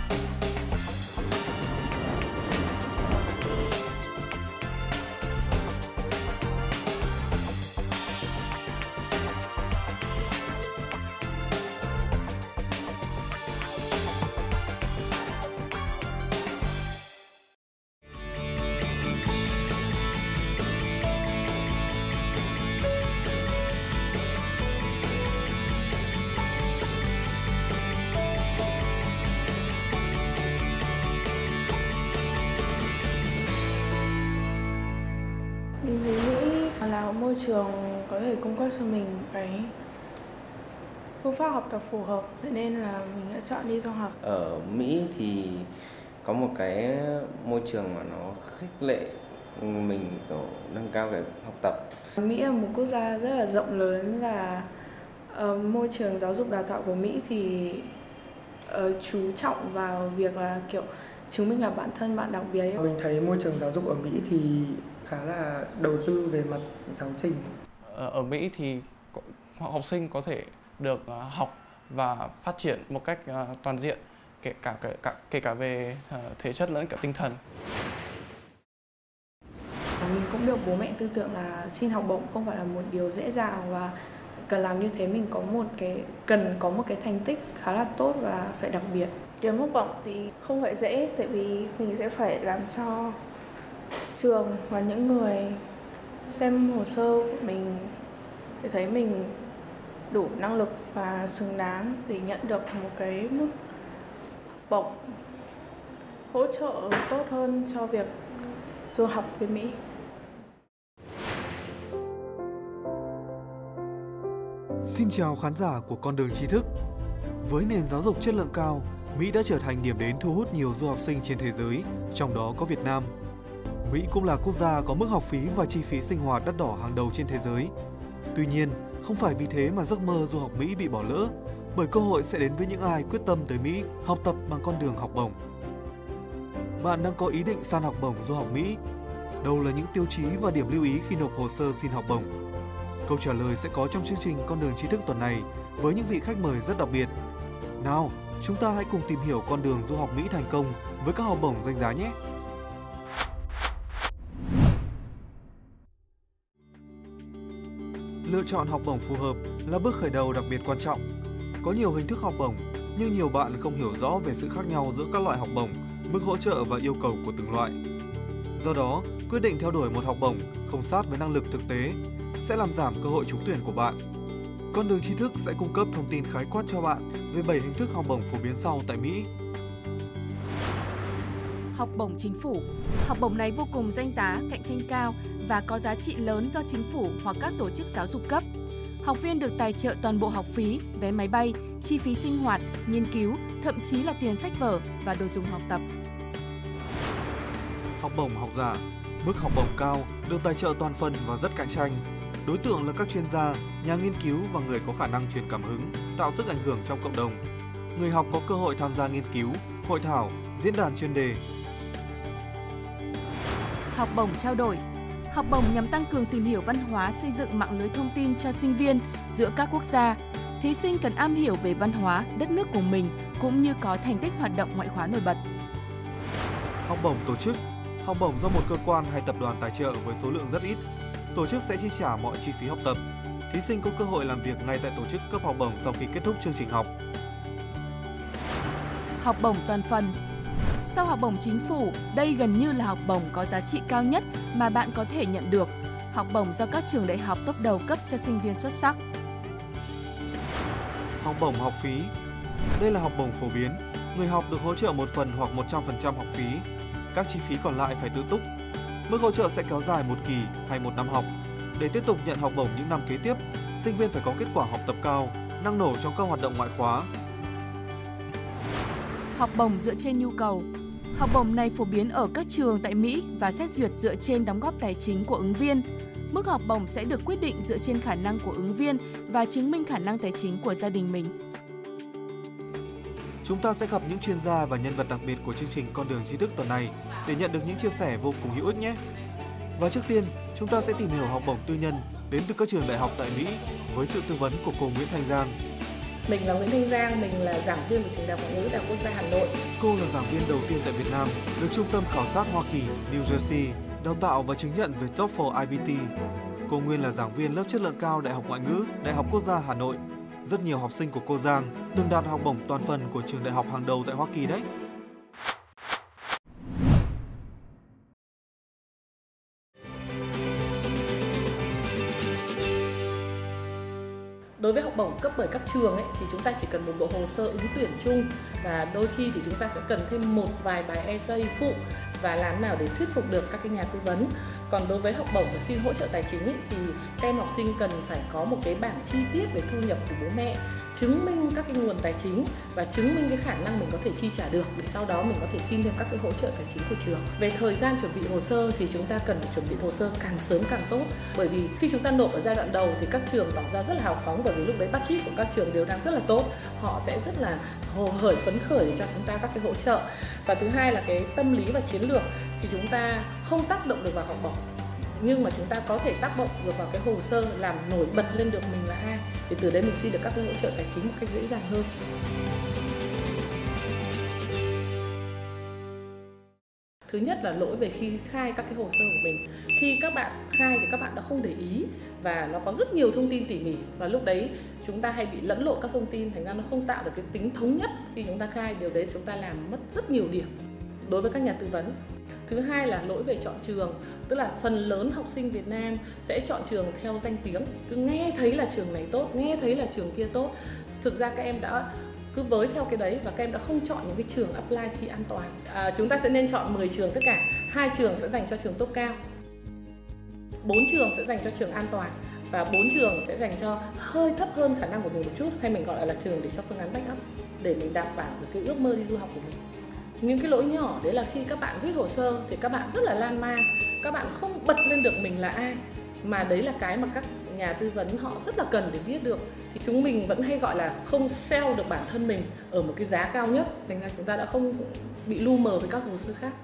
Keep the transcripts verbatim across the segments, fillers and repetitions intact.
Mình thấy nghĩ là môi trường có thể cung cấp cho mình cái phương pháp học tập phù hợp, nên là mình đã chọn đi du học. Ở Mỹ thì có một cái môi trường mà nó khích lệ mình kiểu nâng cao cái học tập. Mỹ là một quốc gia rất là rộng lớn và uh, môi trường giáo dục đào tạo của Mỹ thì uh, chú trọng vào việc là kiểu chứng minh là bản thân bạn đặc biệt. Mình thấy môi trường giáo dục ở Mỹ thì khá là đầu tư về mặt giáo trình. Ở Mỹ thì học sinh có thể được học và phát triển một cách toàn diện, kể cả kể cả, kể cả về thể chất lẫn cả tinh thần. Mình cũng được bố mẹ tư tưởng là xin học bổng không phải là một điều dễ dàng, và cần làm như thế mình có một cái cần có một cái thành tích khá là tốt và phải đặc biệt. Kiếm học bổng thì không phải dễ, tại vì mình sẽ phải làm cho trường và những người xem hồ sơ của mình để thấy mình đủ năng lực và xứng đáng để nhận được một cái mức bổng hỗ trợ tốt hơn cho việc du học với Mỹ. Xin chào khán giả của Con đường tri thức. Với nền giáo dục chất lượng cao, Mỹ đã trở thành điểm đến thu hút nhiều du học sinh trên thế giới, trong đó có Việt Nam. Mỹ cũng là quốc gia có mức học phí và chi phí sinh hoạt đắt đỏ hàng đầu trên thế giới. Tuy nhiên, không phải vì thế mà giấc mơ du học Mỹ bị bỏ lỡ, bởi cơ hội sẽ đến với những ai quyết tâm tới Mỹ học tập bằng con đường học bổng. Bạn đang có ý định san học bổng du học Mỹ? Đâu là những tiêu chí và điểm lưu ý khi nộp hồ sơ xin học bổng? Câu trả lời sẽ có trong chương trình Con đường tri thức tuần này với những vị khách mời rất đặc biệt. Nào, chúng ta hãy cùng tìm hiểu con đường du học Mỹ thành công với các học bổng danh giá nhé! Lựa chọn học bổng phù hợp là bước khởi đầu đặc biệt quan trọng. Có nhiều hình thức học bổng, nhưng nhiều bạn không hiểu rõ về sự khác nhau giữa các loại học bổng, mức hỗ trợ và yêu cầu của từng loại. Do đó, quyết định theo đuổi một học bổng không sát với năng lực thực tế sẽ làm giảm cơ hội trúng tuyển của bạn. Con đường tri thức sẽ cung cấp thông tin khái quát cho bạn về bảy hình thức học bổng phổ biến sau tại Mỹ. Học bổng chính phủ. Học bổng này vô cùng danh giá, cạnh tranh cao và có giá trị lớn do chính phủ hoặc các tổ chức giáo dục cấp. Học viên được tài trợ toàn bộ học phí, vé máy bay, chi phí sinh hoạt, nghiên cứu, thậm chí là tiền sách vở và đồ dùng học tập. Học bổng học giả. Mức học bổng cao, được tài trợ toàn phần và rất cạnh tranh. Đối tượng là các chuyên gia, nhà nghiên cứu và người có khả năng truyền cảm hứng, tạo sức ảnh hưởng trong cộng đồng. Người học có cơ hội tham gia nghiên cứu, hội thảo, diễn đàn chuyên đề. Học bổng trao đổi. Học bổng nhằm tăng cường tìm hiểu văn hóa, xây dựng mạng lưới thông tin cho sinh viên giữa các quốc gia. Thí sinh cần am hiểu về văn hóa, đất nước của mình cũng như có thành tích hoạt động ngoại khóa nổi bật. Học bổng tổ chức. Học bổng do một cơ quan hay tập đoàn tài trợ với số lượng rất ít. Tổ chức sẽ chi trả mọi chi phí học tập. Thí sinh có cơ hội làm việc ngay tại tổ chức cấp học bổng sau khi kết thúc chương trình học. Học bổng toàn phần. Sau học bổng chính phủ, đây gần như là học bổng có giá trị cao nhất mà bạn có thể nhận được. Học bổng do các trường đại học top đầu cấp cho sinh viên xuất sắc. Học bổng học phí. Đây là học bổng phổ biến. Người học được hỗ trợ một phần hoặc một trăm phần trăm học phí. Các chi phí còn lại phải tự túc. Mức hỗ trợ sẽ kéo dài một kỳ hay một năm học. Để tiếp tục nhận học bổng những năm kế tiếp, sinh viên phải có kết quả học tập cao, năng nổ trong các hoạt động ngoại khóa. Học bổng dựa trên nhu cầu. Học bổng này phổ biến ở các trường tại Mỹ và xét duyệt dựa trên đóng góp tài chính của ứng viên. Mức học bổng sẽ được quyết định dựa trên khả năng của ứng viên và chứng minh khả năng tài chính của gia đình mình. Chúng ta sẽ gặp những chuyên gia và nhân vật đặc biệt của chương trình Con đường tri thức tuần này để nhận được những chia sẻ vô cùng hữu ích nhé. Và trước tiên, chúng ta sẽ tìm hiểu học bổng tư nhân đến từ các trường đại học tại Mỹ với sự tư vấn của cô Nguyễn Thanh Giang. Mình là Nguyễn Thanh Giang, mình là giảng viên của trường Đại học Ngoại ngữ Đại học Quốc gia Hà Nội. Cô là giảng viên đầu tiên tại Việt Nam được Trung tâm Khảo sát Hoa Kỳ New Jersey đào tạo và chứng nhận về TOEFL I B T. Cô nguyên là giảng viên lớp chất lượng cao Đại học Ngoại ngữ Đại học Quốc gia Hà Nội. Rất nhiều học sinh của cô Giang từng đạt học bổng toàn phần của trường đại học hàng đầu tại Hoa Kỳ đấy. Đối với học bổng cấp bởi các trường ấy, thì chúng ta chỉ cần một bộ hồ sơ ứng tuyển chung và đôi khi thì chúng ta sẽ cần thêm một vài bài essay phụ và làm nào để thuyết phục được các cái nhà tư vấn. Còn đối với học bổng và xin hỗ trợ tài chính ấy, thì các em học sinh cần phải có một cái bảng chi tiết về thu nhập của bố mẹ, chứng minh các cái nguồn tài chính và chứng minh cái khả năng mình có thể chi trả được để sau đó mình có thể xin thêm các cái hỗ trợ tài chính của trường. Về thời gian chuẩn bị hồ sơ thì chúng ta cần phải chuẩn bị hồ sơ càng sớm càng tốt, bởi vì khi chúng ta nộp ở giai đoạn đầu thì các trường tỏ ra rất là hào phóng, bởi vì lúc đấy budget của các trường đều đang rất là tốt, họ sẽ rất là hồ hởi phấn khởi để cho chúng ta các cái hỗ trợ. Và thứ hai là cái tâm lý và chiến lược thì chúng ta không tác động được vào học bổng, nhưng mà chúng ta có thể tác động được vào cái hồ sơ làm nổi bật lên được mình là ai, thì từ đấy mình xin được các cái hỗ trợ tài chính một cách dễ dàng hơn. Thứ nhất là lỗi về khi khai các cái hồ sơ của mình. Khi các bạn khai thì các bạn đã không để ý và nó có rất nhiều thông tin tỉ mỉ, và lúc đấy chúng ta hay bị lẫn lộn các thông tin, thành ra nó không tạo được cái tính thống nhất khi chúng ta khai. Điều đấy chúng ta làm mất rất nhiều điểm đối với các nhà tư vấn. Thứ hai là lỗi về chọn trường, tức là phần lớn học sinh Việt Nam sẽ chọn trường theo danh tiếng, cứ nghe thấy là trường này tốt, nghe thấy là trường kia tốt. Thực ra các em đã cứ với theo cái đấy và các em đã không chọn những cái trường apply thi an toàn. À, chúng ta sẽ nên chọn mười trường tất cả, hai trường sẽ dành cho trường top cao, bốn trường sẽ dành cho trường an toàn và bốn trường sẽ dành cho hơi thấp hơn khả năng của mình một chút, hay mình gọi là trường để cho phương án backup, để mình đảm bảo được cái ước mơ đi du học của mình. Những cái lỗi nhỏ đấy là khi các bạn viết hồ sơ thì các bạn rất là lan man, các bạn không bật lên được mình là ai, mà đấy là cái mà các nhà tư vấn họ rất là cần để biết được. Thì chúng mình vẫn hay gọi là không sell được bản thân mình ở một cái giá cao nhất, thành ra chúng ta đã không bị lu mờ với các hồ sơ khác.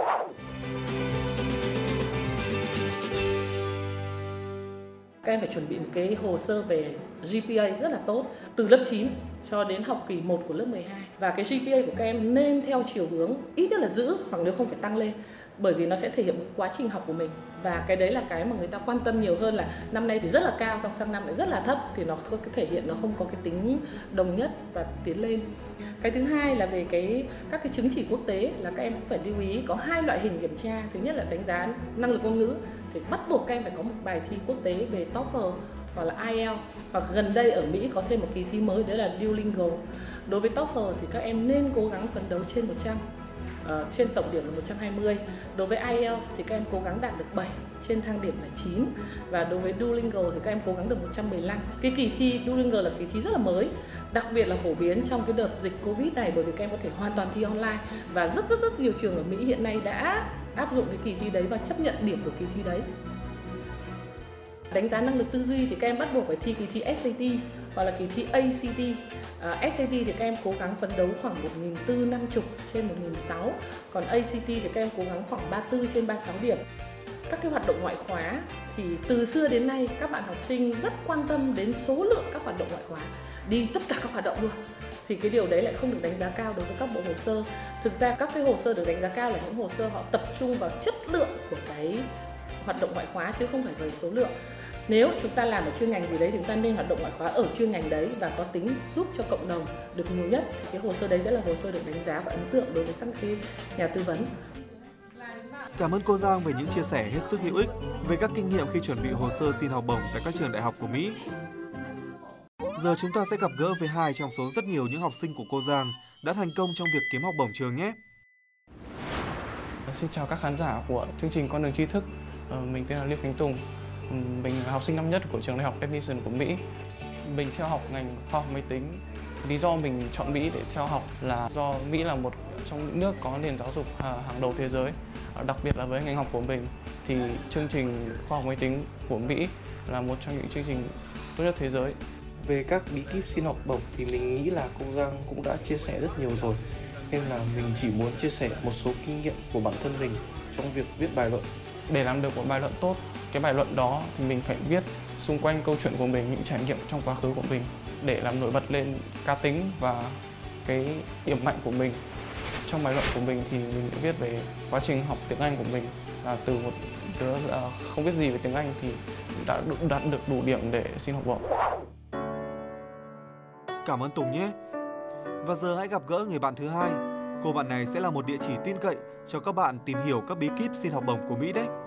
Các em phải chuẩn bị một cái hồ sơ về G P A rất là tốt từ lớp chín cho đến học kỳ một của lớp mười hai. Và cái G P A của các em nên theo chiều hướng ít nhất là giữ, hoặc nếu không phải tăng lên, bởi vì nó sẽ thể hiện quá trình học của mình. Và cái đấy là cái mà người ta quan tâm nhiều hơn là năm nay thì rất là cao, xong sang năm lại rất là thấp, thì nó có cái thể hiện nó không có cái tính đồng nhất và tiến lên. Cái thứ hai là về cái các cái chứng chỉ quốc tế là các em cũng phải lưu ý có hai loại hình kiểm tra. Thứ nhất là đánh giá năng lực ngôn ngữ, thì bắt buộc các em phải có một bài thi quốc tế về TOEFL hoặc là I E L T S, hoặc gần đây ở Mỹ có thêm một kỳ thi mới đấy là Duolingo. Đối với TOEFL thì các em nên cố gắng phấn đấu trên một trăm, uh, trên tổng điểm là một trăm hai mươi. Đối với I E L T S thì các em cố gắng đạt được bảy, trên thang điểm là chín. Và đối với Duolingo thì các em cố gắng được một trăm mười lăm. Cái kỳ thi Duolingo là kỳ thi rất là mới, đặc biệt là phổ biến trong cái đợt dịch Covid này, bởi vì các em có thể hoàn toàn thi online. Và rất rất rất nhiều trường ở Mỹ hiện nay đã áp dụng cái kỳ thi đấy và chấp nhận điểm của kỳ thi đấy. Đánh giá năng lực tư duy thì các em bắt buộc phải thi kỳ thi S A T hoặc là kỳ thi A C T. À, S A T thì các em cố gắng phấn đấu khoảng một nghìn bốn trăm năm mươi trên một nghìn sáu trăm, còn A C T thì các em cố gắng khoảng ba mươi tư trên ba mươi sáu điểm. Các cái hoạt động ngoại khóa thì từ xưa đến nay các bạn học sinh rất quan tâm đến số lượng các hoạt động ngoại khóa, đi tất cả các hoạt động luôn. Thì cái điều đấy lại không được đánh giá cao đối với các bộ hồ sơ. Thực ra các cái hồ sơ được đánh giá cao là những hồ sơ họ tập trung vào chất lượng của cái hoạt động ngoại khóa chứ không phải về số lượng. Nếu chúng ta làm ở chuyên ngành gì đấy thì chúng ta nên hoạt động ngoại khóa ở chuyên ngành đấy và có tính giúp cho cộng đồng được nhiều nhất, thì cái hồ sơ đấy sẽ là hồ sơ được đánh giá và ấn tượng đối với các cái nhà tư vấn. Cảm ơn cô Giang về những chia sẻ hết sức hữu ích về các kinh nghiệm khi chuẩn bị hồ sơ xin học bổng tại các trường đại học của Mỹ. Giờ chúng ta sẽ gặp gỡ với hai trong số rất nhiều những học sinh của cô Giang đã thành công trong việc kiếm học bổng trường nhé. Xin chào các khán giả của chương trình Con đường tri thức. Mình tên là Liêu Khánh Tùng. Mình là học sinh năm nhất của trường đại học Edison của Mỹ. Mình theo học ngành khoa học máy tính. Lý do mình chọn Mỹ để theo học là do Mỹ là một trong những nước có nền giáo dục hàng đầu thế giới. Đặc biệt là với ngành học của mình thì chương trình khoa học máy tính của Mỹ là một trong những chương trình tốt nhất thế giới. Về các bí kíp xin học bổng thì mình nghĩ là cô Giang cũng đã chia sẻ rất nhiều rồi, nên là mình chỉ muốn chia sẻ một số kinh nghiệm của bản thân mình trong việc viết bài luận. Để làm được một bài luận tốt, cái bài luận đó thì mình phải viết xung quanh câu chuyện của mình, những trải nghiệm trong quá khứ của mình. để làm nổi bật lên cá tính và cái điểm mạnh của mình. Trong bài luận của mình thì mình đã viết về quá trình học tiếng Anh của mình, là từ một đứa không biết gì về tiếng Anh thì đã đạt được đủ điểm để xin học bổng. Cảm ơn Tùng nhé. Và giờ hãy gặp gỡ người bạn thứ hai. Cô bạn này sẽ là một địa chỉ tin cậy cho các bạn tìm hiểu các bí kíp xin học bổng của Mỹ đấy.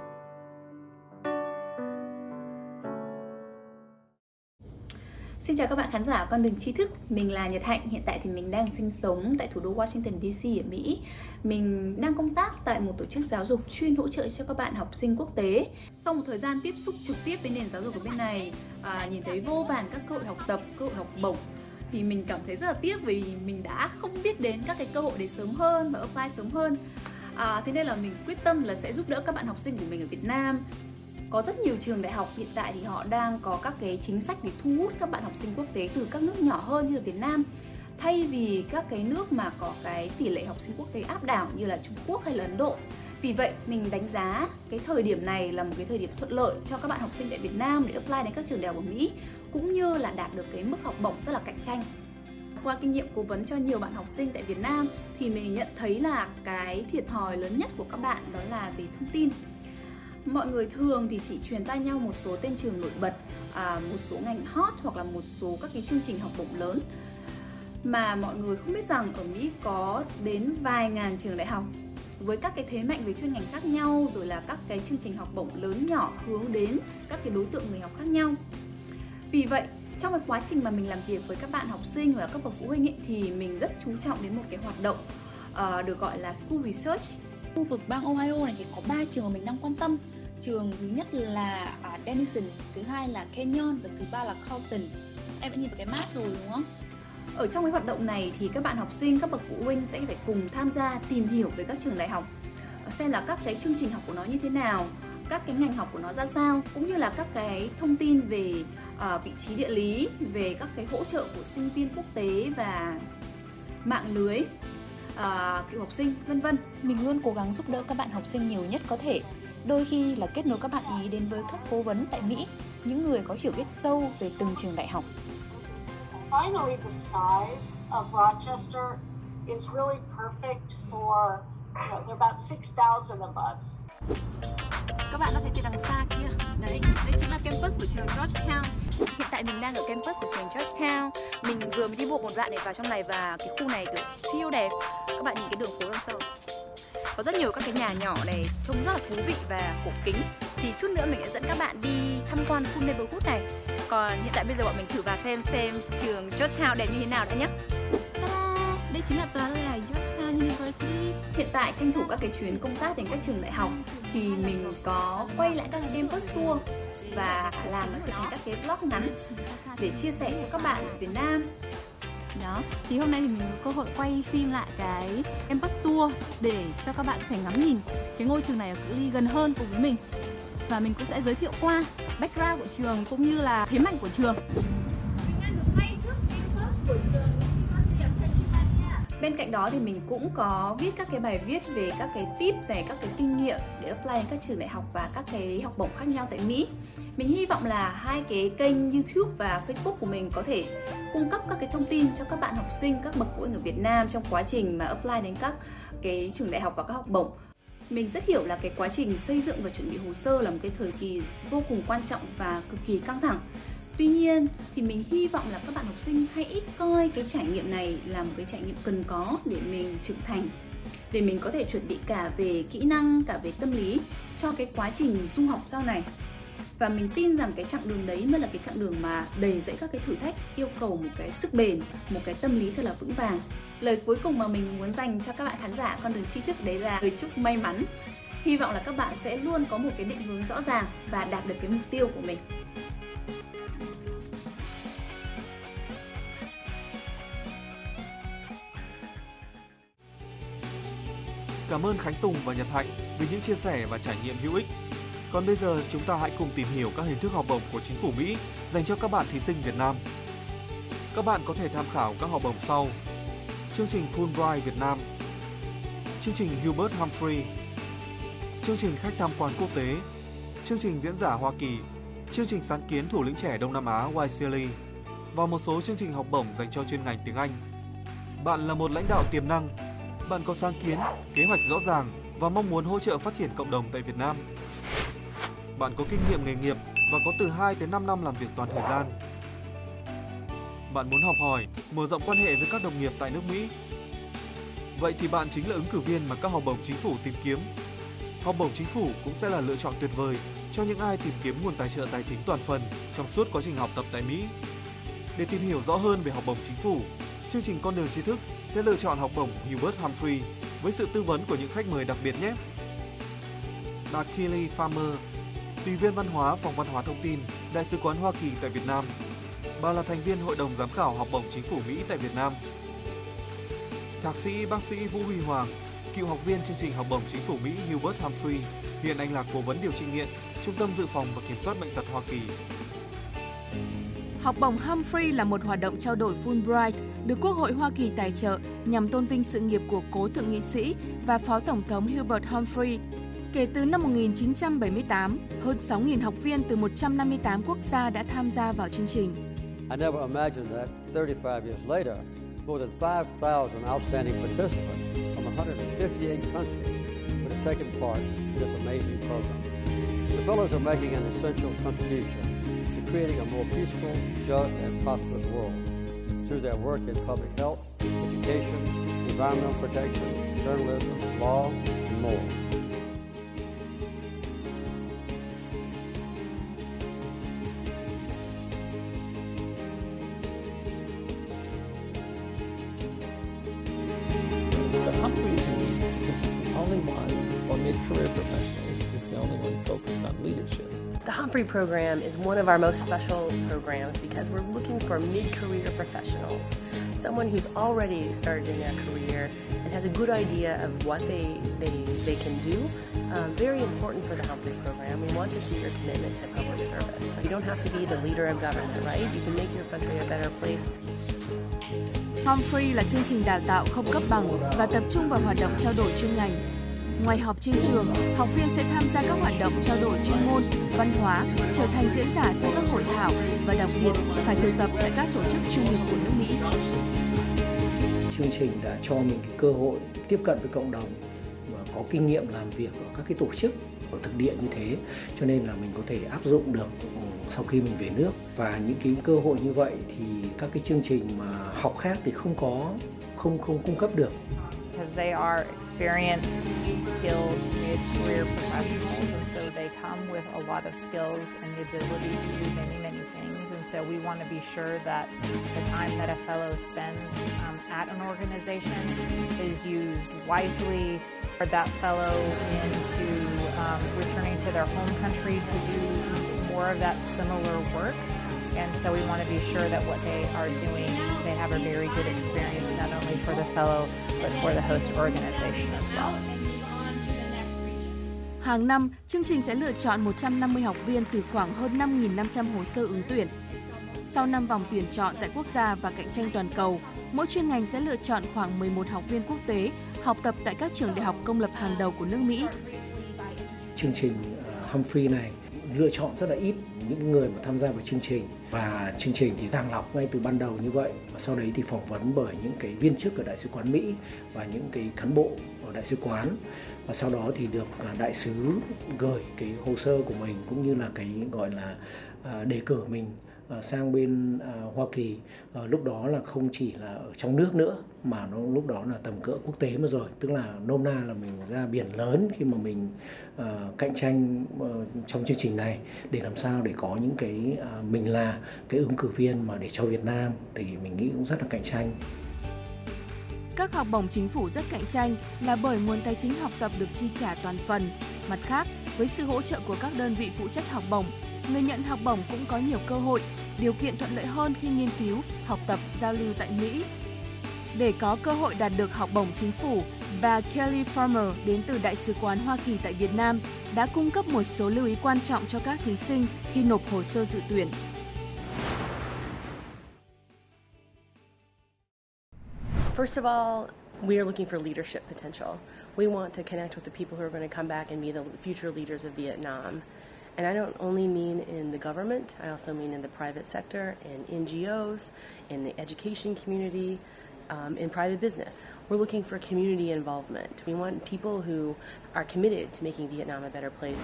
Xin chào các bạn khán giả Con Đường Tri Thức. Mình là Nhật Hạnh. Hiện tại thì mình đang sinh sống tại thủ đô Washington đê xê ở Mỹ. Mình đang công tác tại một tổ chức giáo dục chuyên hỗ trợ cho các bạn học sinh quốc tế. Sau một thời gian tiếp xúc trực tiếp với nền giáo dục của bên này, à, nhìn thấy vô vàn các cơ hội học tập, cơ hội học bổng, thì mình cảm thấy rất là tiếc vì mình đã không biết đến các cái cơ hội đấy sớm hơn và apply sớm hơn. À, thế nên là mình quyết tâm là sẽ giúp đỡ các bạn học sinh của mình ở Việt Nam. Có rất nhiều trường đại học hiện tại thì họ đang có các cái chính sách để thu hút các bạn học sinh quốc tế từ các nước nhỏ hơn như là Việt Nam, thay vì các cái nước mà có cái tỷ lệ học sinh quốc tế áp đảo như là Trung Quốc hay là Ấn Độ. Vì vậy mình đánh giá cái thời điểm này là một cái thời điểm thuận lợi cho các bạn học sinh tại Việt Nam để apply đến các trường đại học ở Mỹ, cũng như là đạt được cái mức học bổng rất là cạnh tranh. Qua kinh nghiệm cố vấn cho nhiều bạn học sinh tại Việt Nam thì mình nhận thấy là cái thiệt thòi lớn nhất của các bạn đó là về thông tin. Mọi người thường thì chỉ truyền tai nhau một số tên trường nổi bật, à, một số ngành hot hoặc là một số các cái chương trình học bổng lớn, mà mọi người không biết rằng ở Mỹ có đến vài ngàn trường đại học với các cái thế mạnh về chuyên ngành khác nhau, rồi là các cái chương trình học bổng lớn nhỏ hướng đến các cái đối tượng người học khác nhau. Vì vậy trong cái quá trình mà mình làm việc với các bạn học sinh và các bậc phụ huynh ấy, thì mình rất chú trọng đến một cái hoạt động uh, được gọi là School Research. Khu vực bang Ohio này thì có ba trường mà mình đang quan tâm. Trường thứ nhất là uh, Denison, thứ hai là Kenyon và thứ ba là Carleton. Em đã nhìn vào cái map rồi đúng không? Ở trong cái hoạt động này thì các bạn học sinh, các bậc phụ huynh sẽ phải cùng tham gia tìm hiểu về các trường đại học, xem là các cái chương trình học của nó như thế nào, các cái ngành học của nó ra sao, cũng như là các cái thông tin về uh, vị trí địa lý, về các cái hỗ trợ của sinh viên quốc tế và mạng lưới uh, cựu học sinh, vân vân. Mình luôn cố gắng giúp đỡ các bạn học sinh nhiều nhất có thể. Đôi khi là kết nối các bạn ý đến với các cố vấn tại Mỹ, những người có hiểu biết sâu về từng trường đại học. Finally, the size of Rochester is really perfect for, you know, there are about six thousand of us. Các bạn có thể thấy đằng xa kia, đấy, đây chính là campus của trường Georgetown. Hiện tại mình đang ở campus của trường Georgetown. Mình vừa mới đi bộ một đoạn để vào trong này và cái khu này kiểu siêu đẹp. Các bạn nhìn cái đường phố đằng sau, có rất nhiều các cái nhà nhỏ này, trông rất là thú vị và cổ kính. Thì chút nữa mình sẽ dẫn các bạn đi tham quan khu neighborhood này. Còn hiện tại bây giờ bọn mình thử vào xem xem trường Georgetown đẹp như thế nào đã nhé. Đây chính là tòa đây là Georgetown University. Hiện tại tranh thủ các cái chuyến công tác đến các trường đại học thì mình có quay lại các campus tour và làm nó trở thành các cái vlog ngắn để chia sẻ cho các bạn ở Việt Nam. Đó, thì hôm nay thì mình có cơ hội quay phim lại cái campus tour để cho các bạn có thể ngắm nhìn cái ngôi trường này ở cự ly gần hơn cùng với mình. Và mình cũng sẽ giới thiệu qua background của trường cũng như là thế mạnh của trường. Bên cạnh đó thì mình cũng có viết các cái bài viết về các cái tips này, các cái kinh nghiệm để apply đến các trường đại học và các cái học bổng khác nhau tại Mỹ. Mình hy vọng là hai cái kênh YouTube và Facebook của mình có thể cung cấp các cái thông tin cho các bạn học sinh, các bậc phụ huynh ở Việt Nam trong quá trình mà apply đến các cái trường đại học và các học bổng. Mình rất hiểu là cái quá trình xây dựng và chuẩn bị hồ sơ là một cái thời kỳ vô cùng quan trọng và cực kỳ căng thẳng. Tuy nhiên thì mình hy vọng là các bạn học sinh hãy coi cái trải nghiệm này là một cái trải nghiệm cần có để mình trưởng thành, để mình có thể chuẩn bị cả về kỹ năng, cả về tâm lý cho cái quá trình du học sau này. Và mình tin rằng cái chặng đường đấy mới là cái chặng đường mà đầy dẫy các cái thử thách, yêu cầu một cái sức bền, một cái tâm lý thật là vững vàng. Lời cuối cùng mà mình muốn dành cho các bạn khán giả Con Đường Tri Thức đấy là lời chúc may mắn. Hy vọng là các bạn sẽ luôn có một cái định hướng rõ ràng và đạt được cái mục tiêu của mình. Cảm ơn Khánh Tùng và Nhật Hạnh vì những chia sẻ và trải nghiệm hữu ích. Còn bây giờ chúng ta hãy cùng tìm hiểu các hình thức học bổng của chính phủ Mỹ dành cho các bạn thí sinh Việt Nam. Các bạn có thể tham khảo các học bổng sau: chương trình Fulbright Việt Nam, chương trình Hubert Humphrey, chương trình khách tham quan quốc tế, chương trình diễn giả Hoa Kỳ, chương trình sáng kiến thủ lĩnh trẻ Đông Nam Á Y C L E vào một số chương trình học bổng dành cho chuyên ngành tiếng Anh. Bạn là một lãnh đạo tiềm năng, bạn có sáng kiến, kế hoạch rõ ràng và mong muốn hỗ trợ phát triển cộng đồng tại Việt Nam. Bạn có kinh nghiệm nghề nghiệp và có từ hai tới năm năm làm việc toàn thời gian. Bạn muốn học hỏi, mở rộng quan hệ với các đồng nghiệp tại nước Mỹ. Vậy thì bạn chính là ứng cử viên mà các học bổng chính phủ tìm kiếm. Học bổng chính phủ cũng sẽ là lựa chọn tuyệt vời cho những ai tìm kiếm nguồn tài trợ tài chính toàn phần trong suốt quá trình học tập tại Mỹ. Để tìm hiểu rõ hơn về học bổng chính phủ, chương trình Con đường tri thức sẽ lựa chọn học bổng Hubert Humphrey với sự tư vấn của những khách mời đặc biệt nhé. Bà Kelly Farmer, tùy viên văn hóa Phòng Văn hóa Thông tin, Đại sứ quán Hoa Kỳ tại Việt Nam. Bà là thành viên Hội đồng Giám khảo học bổng chính phủ Mỹ tại Việt Nam. Thạc sĩ bác sĩ Vũ Huy Hoàng, cựu học viên chương trình học bổng chính phủ Mỹ Hubert Humphrey, hiện anh là cố vấn điều trị nghiện, Trung tâm Dự phòng và Kiểm soát Bệnh tật Hoa Kỳ. Học bổng Humphrey là một hoạt động trao đổi Fulbright được Quốc hội Hoa Kỳ tài trợ nhằm tôn vinh sự nghiệp của cố thượng nghị sĩ và Phó Tổng thống Hubert Humphrey. Kể từ năm một nghìn chín trăm bảy mươi tám, hơn sáu nghìn học viên từ một trăm năm mươi tám quốc gia đã tham gia vào chương trình. I never imagined that thirty-five years later, more than five thousand outstanding participants from one hundred fifty-eight countries would have taken part in this amazing program. The fellows are making an essential contribution to creating a more peaceful, just, and prosperous world through their work in public health, education, environmental protection, journalism, law, and more. Humphrey is unique because it's the only one for mid-career professionals. It's the only one focused on leadership. The Humphrey program is one of our most special programs because we're looking for mid-career professionals, someone who's already started in their career and has a good idea of what they they, they can do. Um, very important for the Humphrey program. We want to see your commitment to public service. You don't have to be the leader of government, right? You can make your country a better place. Humphrey là chương trình đào tạo không cấp bằng và tập trung vào hoạt động trao đổi chuyên ngành. Ngoài học trên trường, học viên sẽ tham gia các hoạt động trao đổi chuyên môn, văn hóa, trở thành diễn giả trong các hội thảo và đặc biệt phải thực tập tại các tổ chức chuyên nghiệp của nước Mỹ. Chương trình đã cho mình cái cơ hội tiếp cận với cộng đồng và có kinh nghiệm làm việc ở các cái tổ chức ở thực địa như thế, cho nên là mình có thể áp dụng được sau khi mình về nước. Và những cái cơ hội như vậy thì các cái chương trình mà học khác thì không có, không không cung cấp được. Because they are experienced, skilled, mid-career professionals, and so they come with a lot of skills and the ability to do many, many things. And so we want to be sure that the time that a fellow spends um, at an organization is used wisely for that fellow into um, returning to their home country to do more of that similar work. And so we want to be sure that what they are doing, they have a very good experience, not only for the fellow, but for the host organization as well. Hàng năm, chương trình sẽ lựa chọn một trăm năm mươi học viên từ khoảng hơn năm nghìn năm trăm hồ sơ ứng tuyển. Sau năm vòng tuyển chọn tại quốc gia và cạnh tranh toàn cầu, mỗi chuyên ngành sẽ lựa chọn khoảng mười một học viên quốc tế học tập tại các trường đại học công lập hàng đầu của nước Mỹ. Chương trình Humphrey này lựa chọn rất là ít những người mà tham gia vào chương trình, và chương trình thì sàng lọc ngay từ ban đầu như vậy, và sau đấy thì phỏng vấn bởi những cái viên chức ở Đại sứ quán Mỹ và những cái cán bộ ở Đại sứ quán, và sau đó thì được đại sứ gửi cái hồ sơ của mình cũng như là cái gọi là đề cử mình sang bên Hoa Kỳ. Lúc đó là không chỉ là ở trong nước nữa mà nó lúc đó là tầm cỡ quốc tế mà rồi, tức là nôm na là mình ra biển lớn khi mà mình uh, cạnh tranh uh, trong chương trình này để làm sao để có những cái uh, mình là cái ứng cử viên mà để cho Việt Nam thì mình nghĩ cũng rất là cạnh tranh. Các học bổng chính phủ rất cạnh tranh là bởi nguồn tài chính học tập được chi trả toàn phần. Mặt khác, với sự hỗ trợ của các đơn vị phụ trách học bổng, người nhận học bổng cũng có nhiều cơ hội, điều kiện thuận lợi hơn khi nghiên cứu, học tập, giao lưu tại Mỹ. Để có cơ hội đạt được học bổng chính phủ, bà Kelly Farmer đến từ Đại sứ quán Hoa Kỳ tại Việt Nam đã cung cấp một số lưu ý quan trọng cho các thí sinh khi nộp hồ sơ dự tuyển. First of all, we are looking for leadership potential. We want to connect with the people who are going to come back and be the future leaders of Vietnam. And I don't only mean in the government, I also mean in the private sector, in N G Os, in the education community, um, in private business. We're looking for community involvement. We want people who are committed to making Vietnam a better place.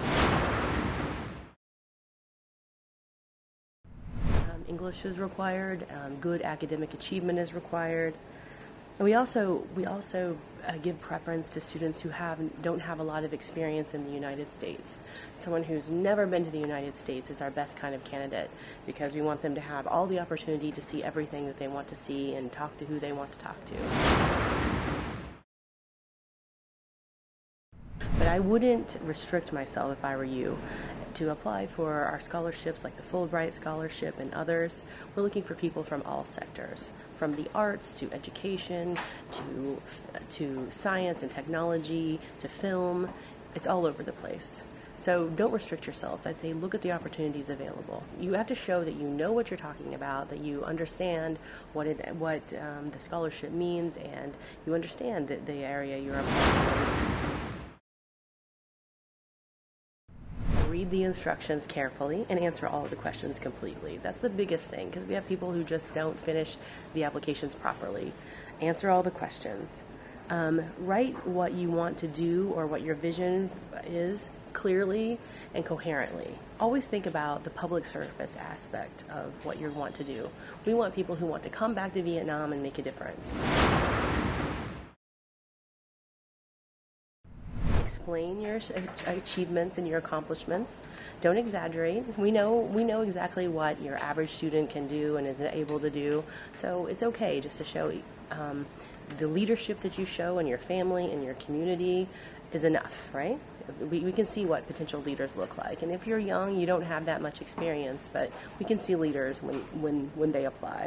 Um, English is required, um, good academic achievement is required. And we also we also uh, give preference to students who have don't have a lot of experience in the United States. Someone who's never been to the United States is our best kind of candidate, because we want them to have all the opportunity to see everything that they want to see and talk to who they want to talk to. But I wouldn't restrict myself, if I were you, to apply for our scholarships like the Fulbright Scholarship and others. We're looking for people from all sectors, from the arts to education to to science and technology to film. It's all over the place. So don't restrict yourselves. I'd say look at the opportunities available. You have to show that you know what you're talking about, that you understand what it what um, the scholarship means, and you understand the, the area you're applying in. Read the instructions carefully and answer all of the questions completely. That's the biggest thing, because we have people who just don't finish the applications properly. Answer all the questions. Um, write what you want to do or what your vision is clearly and coherently. Always think about the public service aspect of what you want to do. We want people who want to come back to Vietnam and make a difference. Explain your achievements and your accomplishments. Don't exaggerate. We know we know exactly what your average student can do and is able to do. So it's okay just to show um, the leadership that you show in your family and your community is enough, right? We, we can see what potential leaders look like. And if you're young, you don't have that much experience, but we can see leaders when, when, when they apply.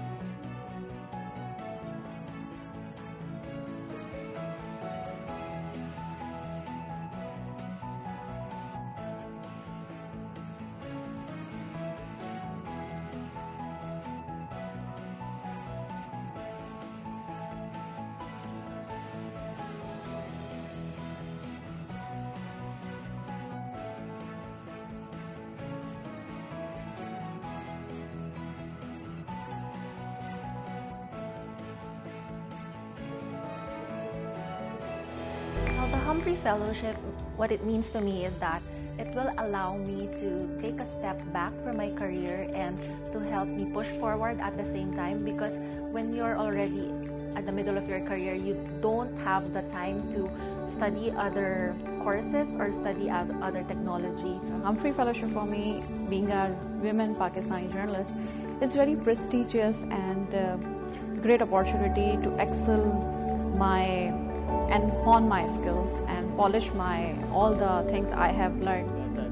The Humphrey Fellowship, what it means to me is that it will allow me to take a step back from my career and to help me push forward at the same time, because when you're already at the middle of your career, you don't have the time to study other courses or study other technology. Humphrey Fellowship for me, being a women Pakistani journalist, it's very prestigious and uh, great opportunity to excel my and hone my skills and polish my all the things I have learned.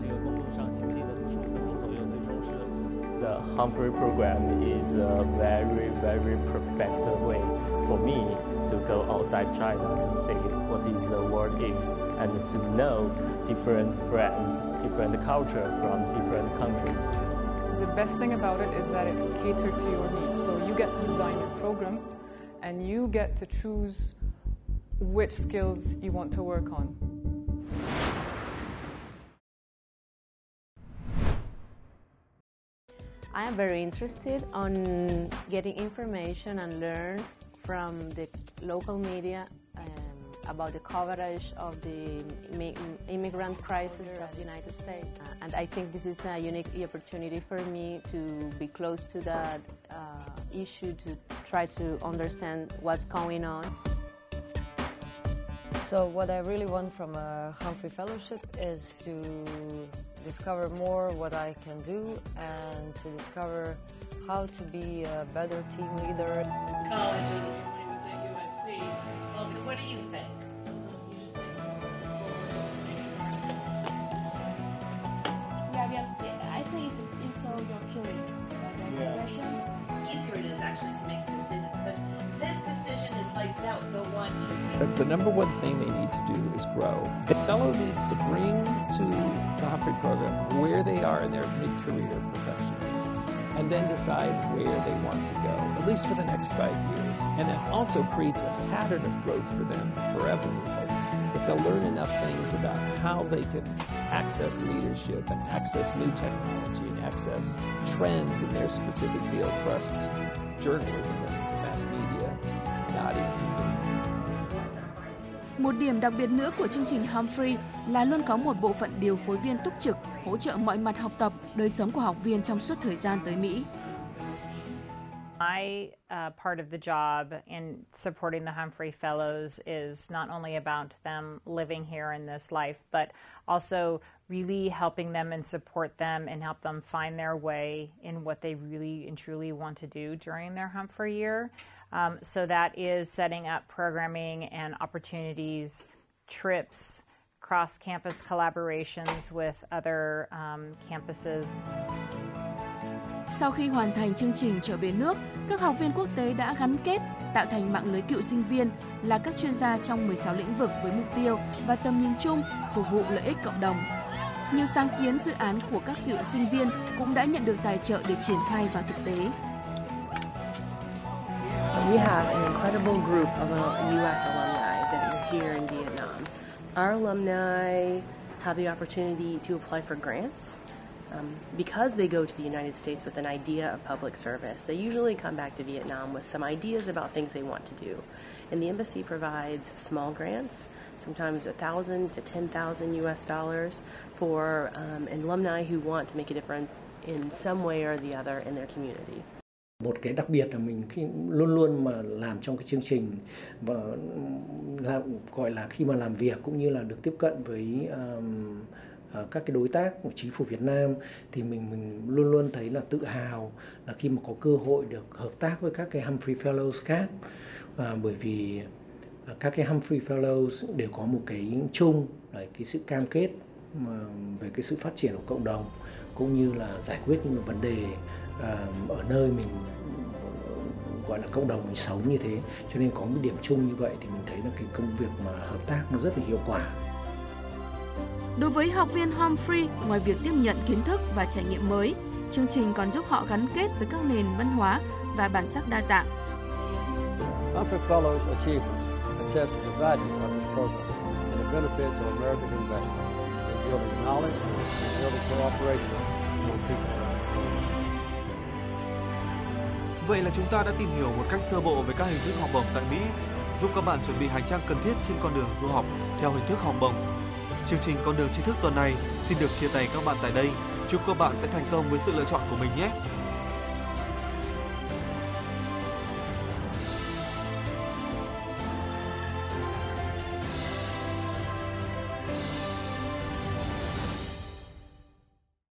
The Humphrey program is a very, very perfect way for me to go outside China to see what is the world is and to know different friends, different culture from different countries. The best thing about it is that it's catered to your needs. So you get to design your program and you get to choose which skills you want to work on. I am very interested on getting information and learn from the local media um, about the coverage of the immigrant crisis of the United States. Uh, and I think this is a unique opportunity for me to be close to that uh, issue, to try to understand what's going on. So what I really want from a Humphrey Fellowship is to discover more what I can do and to discover how to be a better team leader. College and he was at U S C. Well, what do you think? Yeah, yeah, I think it's, it's so you're curious about the yeah. questions. Easier it is actually to make a decision, because this decision is like that, the one to make. That's the number one thing they need to do is grow. A fellow needs to bring to the Humphrey program where they are in their mid-career professionally, and then decide where they want to go, at least for the next five years. And it also creates a pattern of growth for them forever. The they'll learn enough things about how they can access leadership and access new technology and access trends in their specific field. For us, journalism and mass media, not easy. Một điểm đặc biệt nữa của chương trình Humphrey là luôn có một bộ phận điều phối viên túc trực hỗ trợ mọi mặt học tập, đời sống của học viên trong suốt thời gian tới Mỹ. My uh, part of the job in supporting the Humphrey Fellows is not only about them living here in this life, but also really helping them and support them and help them find their way in what they really and truly want to do during their Humphrey year. Um, so that is setting up programming and opportunities, trips, cross-campus collaborations with other um, campuses. Sau khi hoàn thành chương trình trở về nước, các học viên quốc tế đã gắn kết, tạo thành mạng lưới cựu sinh viên là các chuyên gia trong mười sáu lĩnh vực với mục tiêu và tầm nhìn chung phục vụ lợi ích cộng đồng. Nhiều sáng kiến dự án của các cựu sinh viên cũng đã nhận được tài trợ để triển khai vào thực tế. We have an incredible group of U S alumni that are here in Vietnam. Our alumni have the opportunity to apply for grants. Um, because they go to the United States with an idea of public service, they usually come back to Vietnam with some ideas about things they want to do. And the embassy provides small grants, sometimes one thousand to ten thousand U S dollars for um, alumni who want to make a difference in some way or the other in their community. Một cái đặc biệt là mình khi luôn luôn mà làm trong cái chương trình và làm, gọi là khi mà làm việc cũng như là được tiếp cận với um, các cái đối tác của chính phủ Việt Nam thì mình mình luôn luôn thấy là tự hào là khi mà có cơ hội được hợp tác với các cái Humphrey Fellows khác, à, bởi vì các cái Humphrey Fellows đều có một cái chung là cái sự cam kết mà về cái sự phát triển của cộng đồng cũng như là giải quyết những vấn đề à, ở nơi mình gọi là cộng đồng mình sống như thế, cho nên có một điểm chung như vậy thì mình thấy là cái công việc mà hợp tác nó rất là hiệu quả. Đối với học viên Humphrey, ngoài việc tiếp nhận kiến thức và trải nghiệm mới, chương trình còn giúp họ gắn kết với các nền văn hóa và bản sắc đa dạng. Humphrey Fellows achievements attest to the value of this program and the benefits of America's investment in building knowledge and building cooperation among people around the world. Vậy là chúng ta đã tìm hiểu một cách sơ bộ về các hình thức học bổng tại Mỹ, giúp các bạn chuẩn bị hành trang cần thiết trên con đường du học theo hình thức học bổng. Chương trình Con đường tri thức tuần này xin được chia tay các bạn tại đây. Chúc các bạn sẽ thành công với sự lựa chọn của mình nhé!